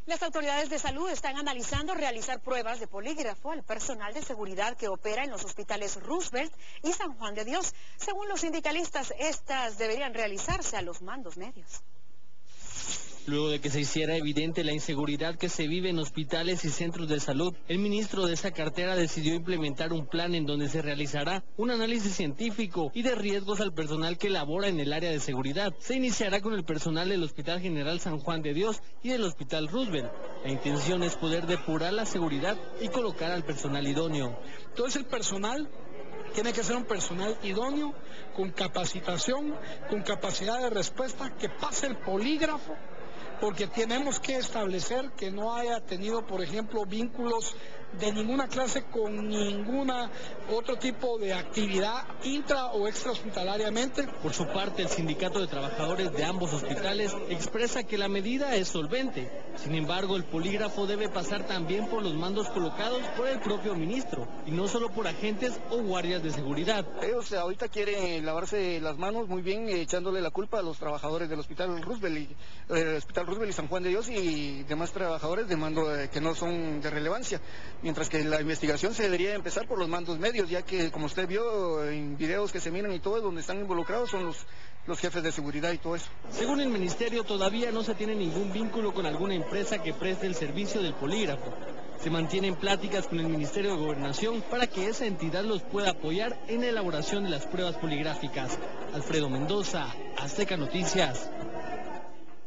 Las autoridades de salud están analizando realizar pruebas de polígrafo al personal de seguridad que opera en los hospitales Roosevelt y San Juan de Dios. Según los sindicalistas, estas deberían realizarse a los mandos medios. Luego de que se hiciera evidente la inseguridad que se vive en hospitales y centros de salud, el ministro de esa cartera decidió implementar un plan en donde se realizará un análisis científico y de riesgos al personal que labora en el área de seguridad. Se iniciará con el personal del Hospital General San Juan de Dios y del Hospital Roosevelt. La intención es poder depurar la seguridad y colocar al personal idóneo. Entonces el personal tiene que ser un personal idóneo, con capacitación, con capacidad de respuesta, que pase el polígrafo, porque tenemos que establecer que no haya tenido, por ejemplo, vínculos de ninguna clase con ninguna otro tipo de actividad intra o extra hospitalariamente. Por su parte, el sindicato de trabajadores de ambos hospitales expresa que la medida es solvente. Sin embargo, el polígrafo debe pasar también por los mandos colocados por el propio ministro y no solo por agentes o guardias de seguridad. Ellos ahorita quieren lavarse las manos muy bien, echándole la culpa a los trabajadores del Hospital Roosevelt y San Juan de Dios y demás trabajadores de mando que no son de relevancia. Mientras que la investigación se debería empezar por los mandos medios, ya que, como usted vio en videos que se miran y todo, donde están involucrados son los jefes de seguridad y todo eso. Según el ministerio, todavía no se tiene ningún vínculo con alguna empresa que preste el servicio del polígrafo. Se mantienen pláticas con el Ministerio de Gobernación para que esa entidad los pueda apoyar en la elaboración de las pruebas poligráficas. Alfredo Mendoza, Azteca Noticias.